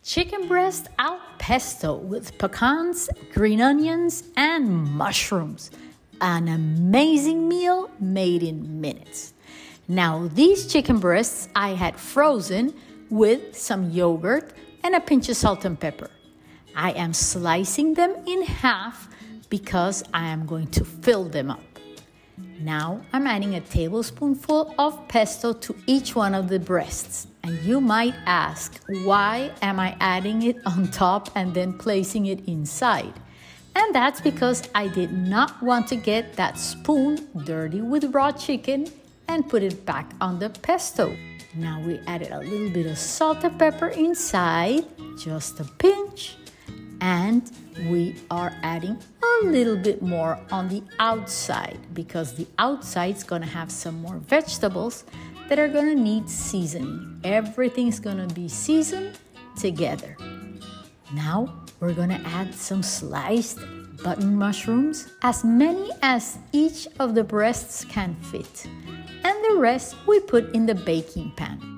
Chicken breast al pesto with pecans, green onions, and mushrooms. An amazing meal made in minutes. Now, these chicken breasts I had frozen with some yogurt and a pinch of salt and pepper. I am slicing them in half because I am going to fill them up. Now I'm adding a tablespoonful of pesto to each one of the breasts. And you might ask, why am I adding it on top and then placing it inside? And that's because I did not want to get that spoon dirty with raw chicken and put it back on the pesto. Now we added a little bit of salt and pepper inside, just a pinch. And we are adding a little bit more on the outside because the outside is going to have some more vegetables that are going to need seasoning. Everything's going to be seasoned together. Now we're going to add some sliced button mushrooms, as many as each of the breasts can fit. And the rest we put in the baking pan.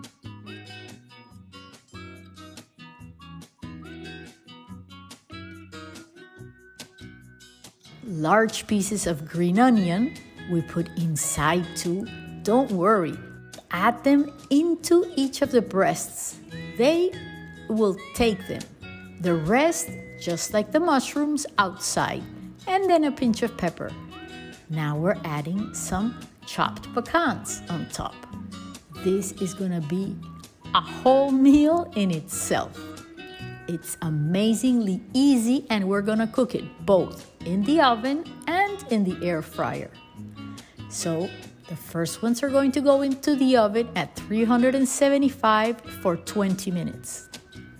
Large pieces of green onion we put inside too. Don't worry, add them into each of the breasts. They will take them. The rest, just like the mushrooms, outside, and then a pinch of pepper. Now we're adding some chopped pecans on top. This is gonna be a whole meal in itself. It's amazingly easy, and we're gonna cook it both in the oven and in the air fryer. So the first ones are going to go into the oven at 375 for 20 minutes.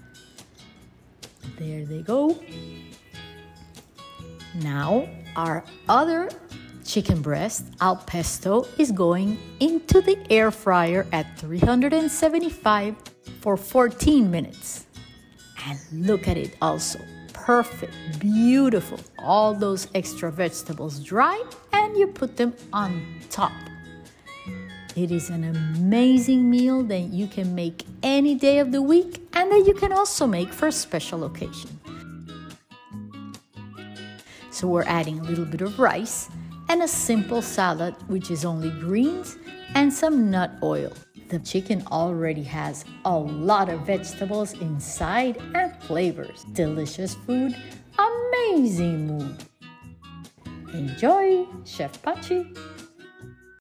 There they go. Now our other chicken breast al pesto is going into the air fryer at 375 for 14 minutes. And look at it also. Perfect, beautiful. All those extra vegetables dry, and you put them on top. It is an amazing meal that you can make any day of the week and that you can also make for a special occasion. So we're adding a little bit of rice and a simple salad, which is only greens and some nut oil. The chicken already has a lot of vegetables inside and flavors. Delicious food, amazing mood. Enjoy, Chef Pachi.